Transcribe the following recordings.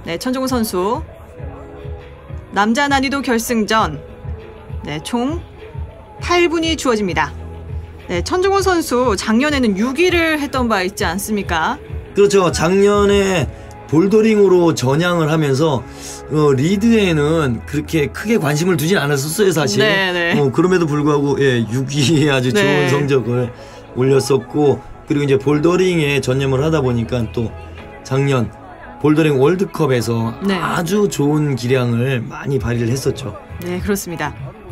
네, 천정훈 선수. 남자 난이도 결승전. 네, 총 8분이 주어집니다. 네, 천정훈 선수 작년에는 6위를 했던 바 있지 않습니까? 그렇죠. 작년에 볼더링으로 전향을 하면서 리드에는 그렇게 크게 관심을 두진 않았었어요, 사실. 네네. 그럼에도 불구하고 6위에 아주 좋은 네. 성적을 올렸었고, 그리고 이제 볼더링에 전념을 하다 보니까 또 작년 볼더링 월드컵에서 네. 아주 좋은 기량을 많이 발휘를 했었죠. 네, 그렇습니다.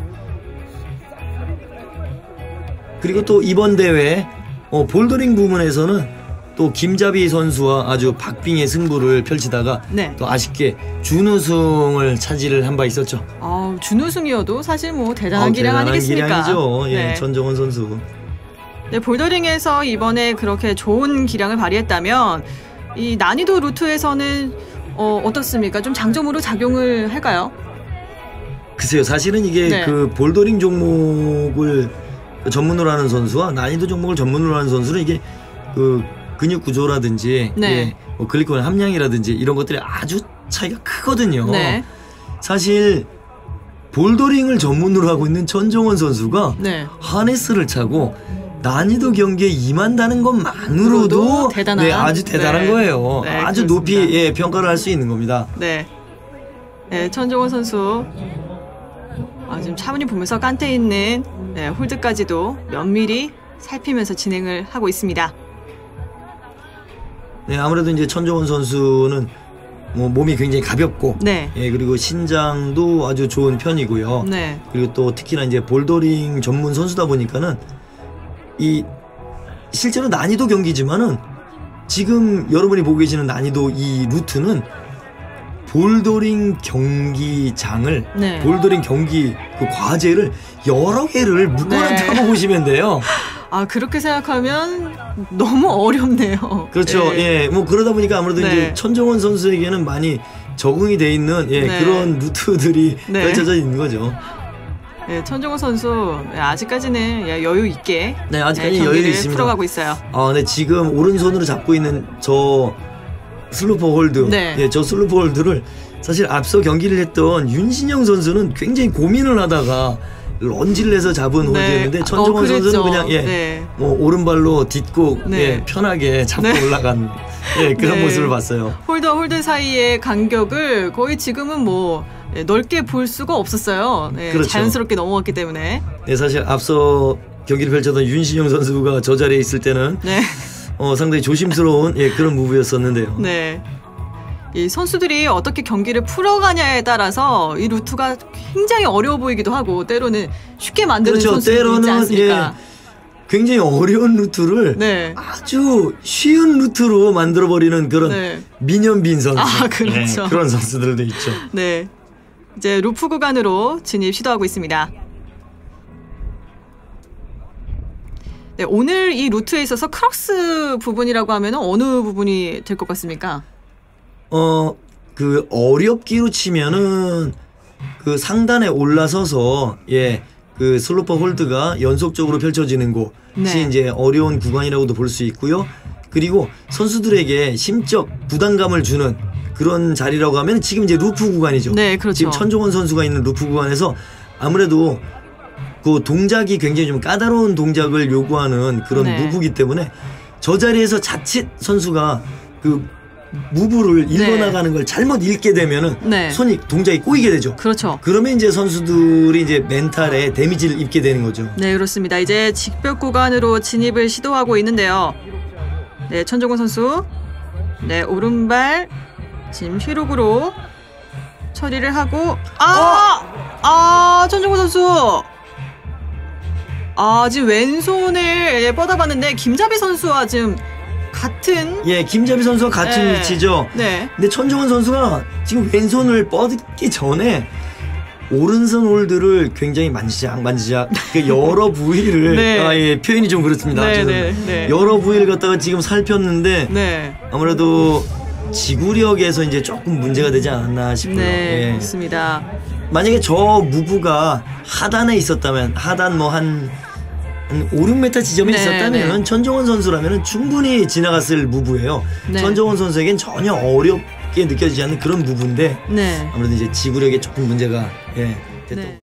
그리고 또 이번 대회 볼더링 부문에서는 또 김자비 선수와 아주 박빙의 승부를 펼치다가 네. 또 아쉽게 준우승을 차지를 한 바 있었죠. 준우승이어도 사실 뭐 대단한 기량 아니겠습니까? 기량이죠. 예, 네. 천정훈 선수. 네, 볼더링에서 이번에 그렇게 좋은 기량을 발휘했다면 이 난이도 루트에서는 어떻습니까? 좀 장점으로 작용을 할까요? 글쎄요, 사실은 이게 네. 그 볼더링 종목을 전문으로 하는 선수와 난이도 종목을 전문으로 하는 선수는 이게 그 근육 구조라든지 네. 뭐 글리코겐 함량이라든지 이런 것들이 아주 차이가 크거든요. 네. 사실 볼더링을 전문으로 하고 있는 천정훈 선수가 네. 하네스를 차고 난이도 경기에 임한다는 것만으로도 대단한. 네, 아주 대단한 네. 거예요. 네, 아주 그렇습니다. 높이 평가를 할 수 있는 겁니다. 네. 네, 천정훈 선수 지금 차분히 보면서 깐테 있는 홀드까지도 면밀히 살피면서 진행을 하고 있습니다. 네, 아무래도 이제 천정훈 선수는 뭐 몸이 굉장히 가볍고, 네. 그리고 신장도 아주 좋은 편이고요. 네. 그리고 또 특히나 이제 볼더링 전문 선수다 보니까는 이 실제로 난이도 경기지만은 지금 여러분이 보고 계시는 난이도 이 루트는 볼더링 경기장을 네. 볼더링 경기 그 과제를 여러 개를 묶어놨다고 네. 보시면 돼요. 그렇게 생각하면 너무 어렵네요. 그렇죠. 네. 예, 뭐 그러다 보니까 아무래도 네. 이제 천정훈 선수에게는 많이 적응이 돼 있는 네. 그런 루트들이 네. 펼쳐져 있는 거죠. 네, 천정훈 선수 아직까지는 여유 있게 네, 아직까지 경기를 여유가 있습니다. 풀어가고 있어요. 네, 지금 오른손으로 잡고 있는 저 슬로퍼 홀드, 네. 저 슬로퍼 홀드를 사실 앞서 경기를 했던 윤신영 선수는 굉장히 고민을 하다가 런지를 해서 잡은 네. 홀드였는데 천정훈 그랬죠. 선수는 그냥 네. 뭐 오른발로 딛고 네. 편하게 잡고 네. 올라간 그런 네. 모습을 봤어요. 홀드 사이의 간격을 거의 지금은 뭐 넓게 볼 수가 없었어요. 네, 그렇죠. 자연스럽게 넘어갔기 때문에. 네, 사실 앞서 경기를 펼쳤던 윤신영 선수가 저 자리에 있을 때는 네. 상당히 조심스러운 그런 무브였었는데요. 네. 이 선수들이 어떻게 경기를 풀어가냐에 따라서 이 루트가 굉장히 어려워 보이기도 하고 때로는 쉽게 만드는 그렇죠. 선수들이 있지 때로는 않습니까? 굉장히 어려운 루트를 네. 아주 쉬운 루트로 만들어버리는 그런 네. 민현빈 선수. 그렇죠. 그런 선수들도 있죠. 네. 이제 루프 구간으로 진입 시도하고 있습니다. 네, 오늘 이 루트에 있어서 크럭스 부분이라고 하면 어느 부분이 될 것 같습니까? 그 어렵기로 치면은 그 상단에 올라서서 그 슬로퍼 홀드가 연속적으로 펼쳐지는 곳이 네. 이제 어려운 구간이라고도 볼 수 있고요. 그리고 선수들에게 심적 부담감을 주는 그런 자리라고 하면 지금 이제 루프 구간이죠. 네, 그렇죠. 지금 천정훈 선수가 있는 루프 구간에서 아무래도 그 동작이 굉장히 좀 까다로운 동작을 요구하는 그런 네. 무브이기 때문에 저 자리에서 자칫 선수가 그 무브를 읽어나가는 걸 잘못 읽게 되면은 네. 동작이 꼬이게 되죠. 그렇죠. 그러면 이제 선수들이 이제 멘탈에 데미지를 입게 되는 거죠. 네, 그렇습니다. 이제 직벽 구간으로 진입을 시도하고 있는데요. 네, 천정훈 선수. 네, 오른발 지금 휘룩으로 처리를 하고 천정훈 선수. 지금 왼손을 뻗어봤는데 김자비 선수와 지금 같은 김자비 선수와 같은 네. 위치죠. 네. 근데 천정훈 선수가 지금 왼손을 뻗기 전에 오른손 홀드를 굉장히 만지작 그 여러 부위를 네. 표현이 좀 그렇습니다. 네. 여러 부위를 갖다가 지금 살폈는데 네. 아무래도 지구력에서 이제 조금 문제가 되지 않았나 싶어요. 네, 그렇습니다. 만약에 저 무브가 하단에 있었다면 하단 뭐 한 5, 6m 지점에 네, 있었다면 네. 천정훈 선수라면 충분히 지나갔을 무브예요. 네. 천정훈 선수에겐 전혀 어렵게 느껴지지 않는 그런 부분인데 네. 아무래도 이제 지구력에 조금 문제가 됐던. 네.